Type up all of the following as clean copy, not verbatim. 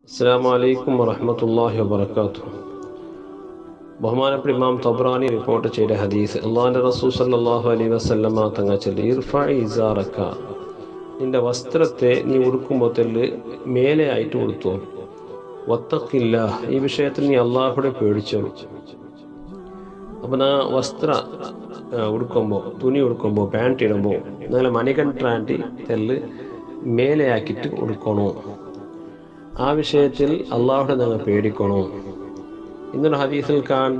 അസ്സലാമു അലൈക്കും വറഹ്മത്തുള്ളാഹി വബറകാതുഹു. ബഹുമാനപ്പെട്ട ഇമാം തബ്രാനി റിപ്പോർട്ട് ചെയ്ത ഹദീസ്, അള്ളാഹുവിൻ്റെ റസൂൽ സല്ലല്ലാഹു അലൈഹി വസല്ലമ തങ്ങൾ ചൊല്ലി, ഇർഫഇ ഇസാറക, നിന്റെ വസ്ത്രത്തെ നീ ഉടുക്കുമ്പോൾ തന്നെ മേലെ ആയിട്ട് ഉടുത്തോ. വത്തഖില്ലാഹ്, ഈ വിഷയത്തിൽ നീ അള്ളാഹുടെ പേടിച്ചോ. അപ്പം ആ വസ്ത്ര ഉടുക്കുമ്പോൾ, തുണി ഉടുക്കുമ്പോൾ, പാൻറ്റ് ഇടുമ്പോൾ നല്ല മണികണ്ഠാണ്ടി തെല്ല് മേലെ ആക്കിയിട്ട് ഉടുക്കണോ. ആ വിഷയത്തിൽ അള്ളാഹുടെ നിങ്ങൾ പേടിക്കണോ. ഇന്നൊരു ഹദീസിൽ കാണ്ട്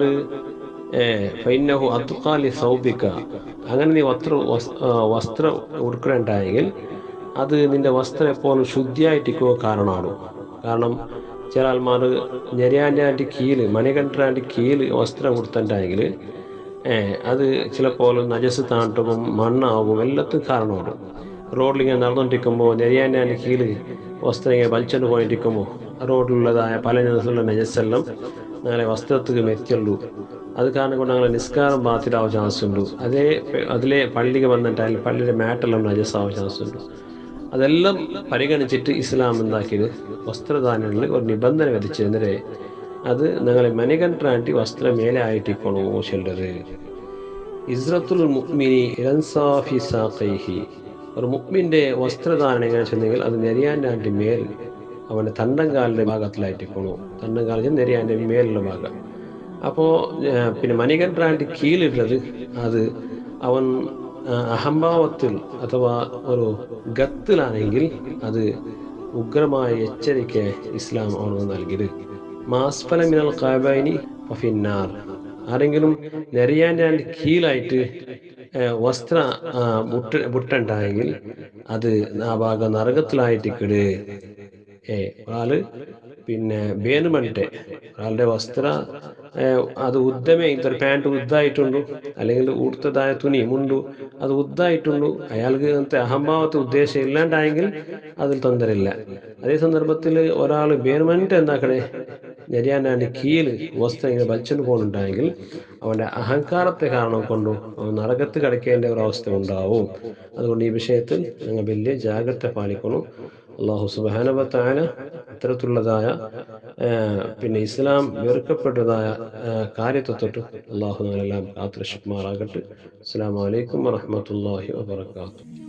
ഫൈനഹു അത്ഖാലി സൗബിക, അങ്ങനെ നീ വസ്ത്രം ഉടുക്കലുണ്ടായെങ്കിൽ അത് നിന്റെ വസ്ത്രം എപ്പോഴും ശുദ്ധിയായിട്ടിരിക്കുക കാരണമാണ്. കാരണം ചില ആൾമാർ ഞെരിയാൻ്റെ കീല്, മണികണ്ഠാൻ്റെ കീല് വസ്ത്രം കൊടുത്തിട്ടുണ്ടെങ്കിൽ അത് ചിലപ്പോൾ നജസ് താണ്ടും മണ്ണാവും എല്ലാത്തും കാരണമാണ്. റോഡിലിങ്ങനെ നടന്നുകൊണ്ടിരിക്കുമ്പോൾ നെരിയാൻ്റെ കീല് വസ്ത്രം ഇങ്ങനെ വലിച്ചുകൊണ്ട് പോയിരിക്കുമ്പോൾ റോഡിലുള്ളതായ പല ദിവസമുള്ള നജസ്സെല്ലാം ഞങ്ങളെ വസ്ത്രത്തിൽ മെത്തിയുള്ളൂ. അത് കാരണം കൊണ്ട് ഞങ്ങളെ നിസ്കാരം ബാത്തിലാവാൻ ചാൻസ് ഉണ്ട്. അതിലെ പള്ളിക്ക് വന്നിട്ടായാലും പള്ളിയുടെ മാറ്റെല്ലാം നജസ്സാവാൻ ചാൻസ് ഉണ്ട്. അതെല്ലാം പരിഗണിച്ചിട്ട് ഇസ്ലാം എന്താക്കിയത്, വസ്ത്രധാരണങ്ങളിൽ ഒരു നിബന്ധന വിധിച്ചെന്നേ അത് ഞങ്ങളെ മണികണ്ഠാണ്ടി വസ്ത്രം മേലെ ആയിട്ടിരിക്കണോ ചെല്ലത്. ഇസ്റത്തുൽ മുഅ്മിനി ഇൻസാഫി സാഖൈഹി, ഒരു മുഅ്മിൻ്റെ വസ്ത്രധാരണ എങ്ങനെ ചെന്നെങ്കിൽ അത് നെരിയാൻ്റെ മേൽ അവൻ്റെ തണ്ടങ്കാലിൻ്റെ ഭാഗത്തിലായിട്ടിരിക്കണു. തണ്ടങ്കാലിൽ നെരിയാൻ്റെ മേലുള്ള ഭാഗം. അപ്പോൾ പിന്നെ മണികണ്ഠാൻ്റെ കീഴിലുള്ളത് അത് അവൻ അഹംഭാവത്തിൽ അഥവാ ഒരു ഗത്തിലാണെങ്കിൽ അത് ഉഗ്രമായ എച്ചരിക്ക ഇസ്ലാം അവന് നൽകിയത്. മാസ്ഫല മിനൽ ഖഅബൈനി ഫഫിന്നാർ, ആരെങ്കിലും നെരിയാൻ്റെ കീഴിലായിട്ട് വസ്ത്ര മുട്ടുണ്ടായെങ്കിൽ അത് ആ ഭാഗം നരകത്തിലായിട്ടിക്കട്. ഒരാള് പിന്നെ ബേനുമണ്ടെ ഒരാളുടെ വസ്ത്ര അത് ഉദ്ദമേ ഇതൊരു പാൻറ്റ് ഉദ്ദായിട്ടുണ്ടു, അല്ലെങ്കിൽ ഉടുത്തതായ തുണി മുണ്ടു അത് ഉദ്ദായിട്ടുണ്ടു, അയാൾക്ക് അങ്ങനത്തെ അഹംഭാവത്തെ ഉദ്ദേശം ഇല്ലാണ്ടായെങ്കിൽ അതിൽ തൊന്തരമില്ല. അതേ സന്ദർഭത്തിൽ ഒരാൾ ബേനുമണ്ടെ എന്താക്കണേ നെരിയാൻ്റെ കീഴിൽ വസ്ത്രം ഇങ്ങനെ വലിച്ചുകൊണ്ട് പോകുന്നുണ്ടായെങ്കിൽ അവൻ്റെ അഹങ്കാരത്തെ കാരണം കൊണ്ടു അവൻ നരകത്ത് കിടക്കേണ്ട ഒരവസ്ഥ ഉണ്ടാവും. അതുകൊണ്ട് ഈ വിഷയത്തിൽ നിങ്ങൾ വലിയ ജാഗ്രത പാലിക്കണം. അള്ളാഹു സുബ്ഹാനഹു വ തആല ഇത്തരത്തിലുള്ളതായ പിന്നെ ഇസ്ലാം വെറുക്കപ്പെട്ടതായ കാര്യത്തെ തൊട്ട് അള്ളാഹു നമ്മളെല്ലാം കാത്തുരക്ഷിക്കുമാറാകട്ടെ. അസ്സലാമു അലൈക്കും വറഹ്മത്തുള്ളാഹി വബറകാതുഹു.